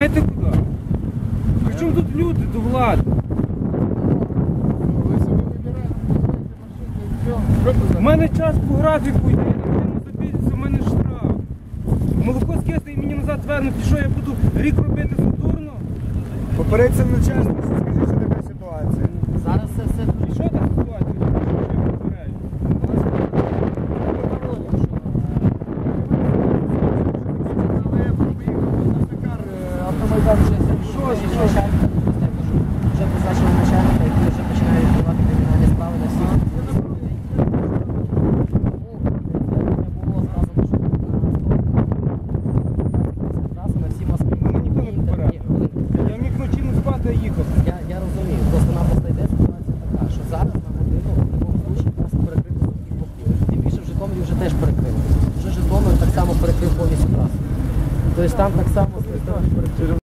Знаєте куди? Причому тут люди до влади? У мене час по графіку йде, я не запізнюся, у мене штраф. Молоко скисне і мені назад вернуть, і що я буду рік робити за дурно? Попередься начальство, скажи, що така ситуація. Зараз все. І що така ситуація? Що я попереджу? Автомайдан вже призначили начальника, який вже починає відкривати кримінальні справи на всіх. На всі Москві. Мене ніхто не попереджує. Я міг вночі не спати, а їхав. Я розумію, просто-напросто йде ситуація така, що зараз на годину в будь-якому случаї нас перекрито сухий покій. Тим більше в Житомирі вже теж перекрили. Вже Житомир так само перекрив повністю трасу. Тобто там так само перекрив.